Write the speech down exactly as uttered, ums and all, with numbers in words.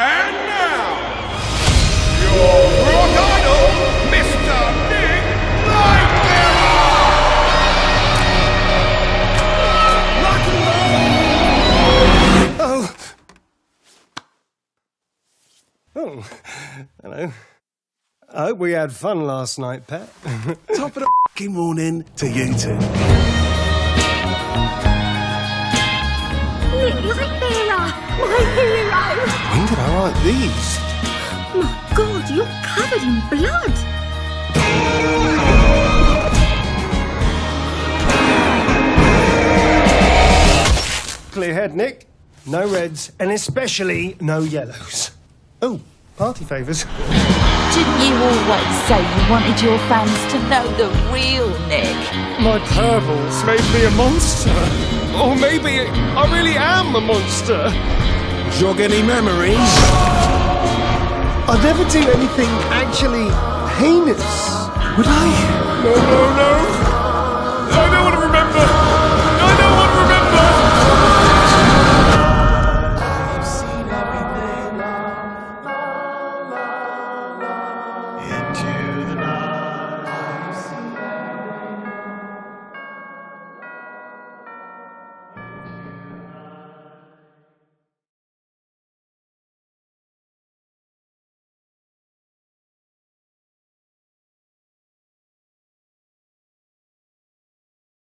And now, your rock idol, Mister Big Lightbearer! Rock and roll! Oh. Oh, hello. I hope we had fun last night, Pet. Top of the f***ing morning to you two. Nick Lightbearer, my hero! When did I write these? My God, you're covered in blood! Clear head, Nick. No reds, and especially no yellows. Oh, party favours. Didn't you always say you wanted your fans to know the real Nick? My purples made me a monster. Or maybe I really am a monster. Jog any memories? I'd never do anything actually heinous. Would I? No, no, no.